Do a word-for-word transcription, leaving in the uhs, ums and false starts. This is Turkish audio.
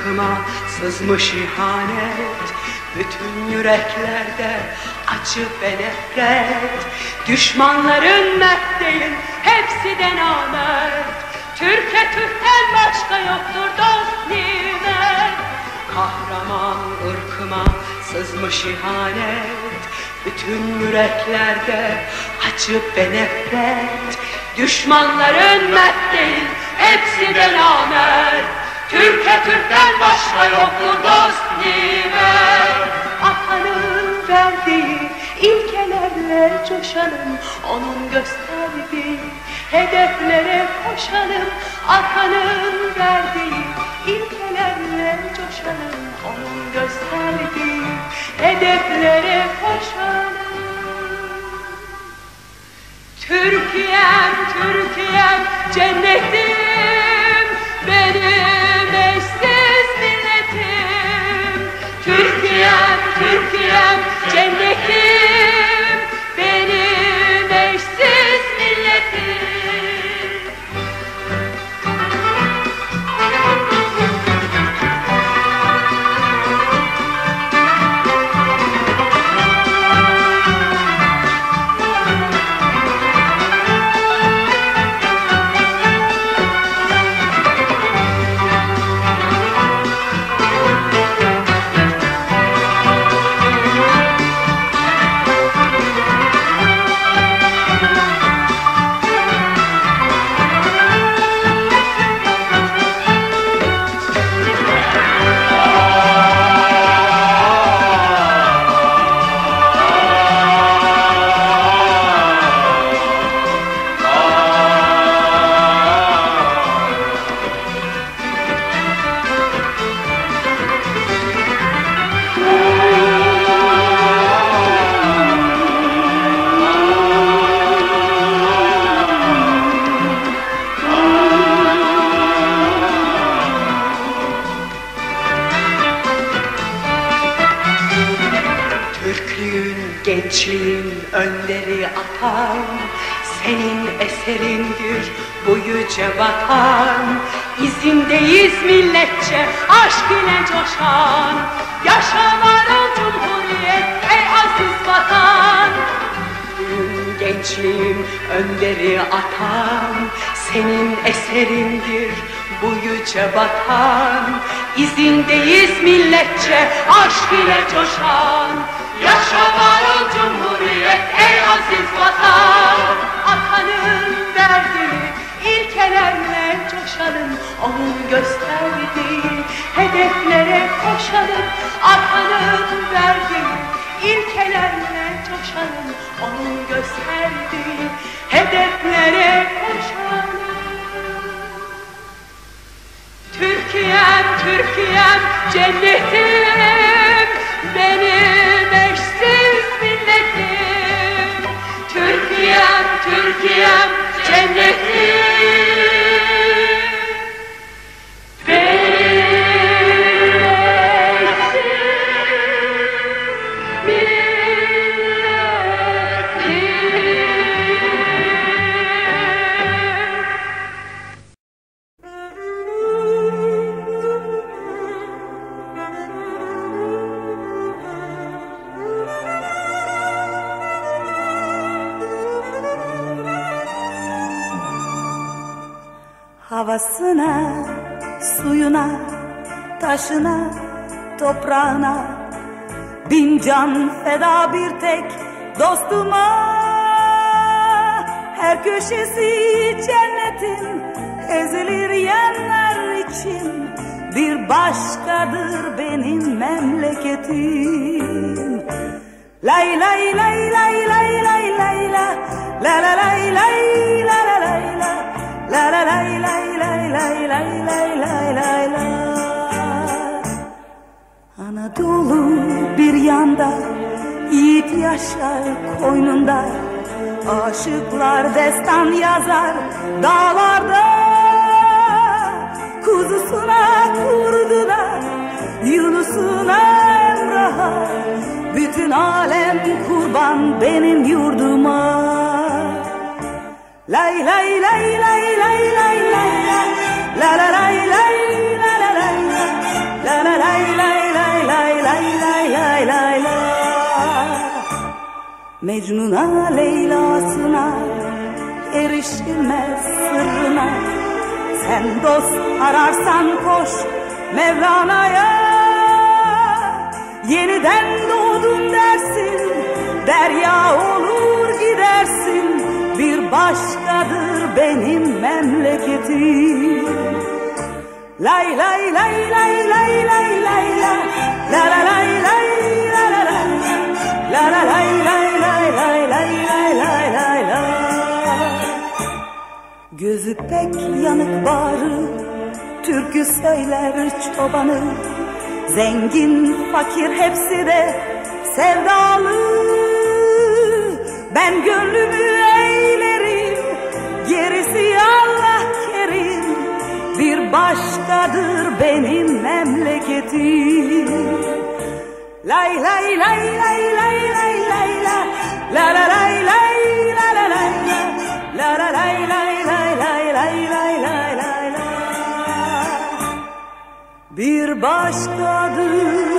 ırkıma sızmış ihanet. Bütün yüreklerde acı ve nefret. Düşmanların mert değil, hepsi de namert. Türkiye Türk'ten başka yoktur dost nimet. Kahraman ırkıma sızmış ihanet. Bütün yüreklerde acı ve nefret. Düşmanların mert değil, hepsi de namert. Türkiye Türk'ten başka yoktur dost nimet. Atanın verdiği ilkelerle coşalım, onun gösterdiği hedeflere koşalım. Atanın verdiği ilkelerle coşalım, onun gösterdiği hedeflere koşalım. Türkiye'm, Türkiye'm cennetim, benim eşsiz milletim. Türkiye'm, Türkiye'm cennetim, benim eşsiz milletim. Gençliğin önderi atan, senin eserindir bu yüce vatan. İzindeyiz milletçe aşk ile coşan, yaşamarın cumhuriyet ey aziz vatan. Gençliğin önderi atan, senin eserindir bu yüce vatan. İzindeyiz milletçe aşk ile coşan, yaşamarın cumhuriyet ey aziz vatan. Atanın verdiği ilkelerle coşalım, onun gösterdiği hedeflere koşalım. Atanın verdiği ilkelerle coşalım, onun gösterdiği hedeflere koşalım. Türkiye'm, Türkiye'm cennetim, benim eşsiz milletim. Türkiye'm, Türkiye'm cennetim, benim eşsiz milletim. Havasına, suyuna, taşına, toprağına bin can feda bir tek dostuma. Her köşesi cennetin ezilir yerler için, bir başkadır benim memleketim. Lay lay lay lay lay lay lay la la la lay lay la la lay la la la lay lay lay lay lay lay lay lay la. Anadolu bir yanda, yiğit yaşar koynunda, aşıklar destan yazar dağlarda. Kuzusuna kurdular, Yunus'una Emrah'a, bütün alem kurban benim yurduma. Lay lay lay lay lay lay lay la la lay lay la la lay la Mecnun'a Leyla'sına erişilmez sırrına. Sen dost ararsan koş Mevlana'ya. Yeniden doğdum dersin, derya olur gidersin. Bir başkadır benim memleketim. Lay lay lay lay lay lay lay la la la lay lay la la la la la lay lay lay lay lay lay lay lay la. Gözü pek yanık bağrı, türkü söyler çobanı. Zengin fakir hepsi de sevdalı. Ben gönlümü eğlerim, gerisi Allah kerim. Bir başkadır benim memleketim. Lay lay lay lay lay lay lay la la la lay lay la la lay la la la lay lay lay lay lay lay lay lay la. Bir başkadır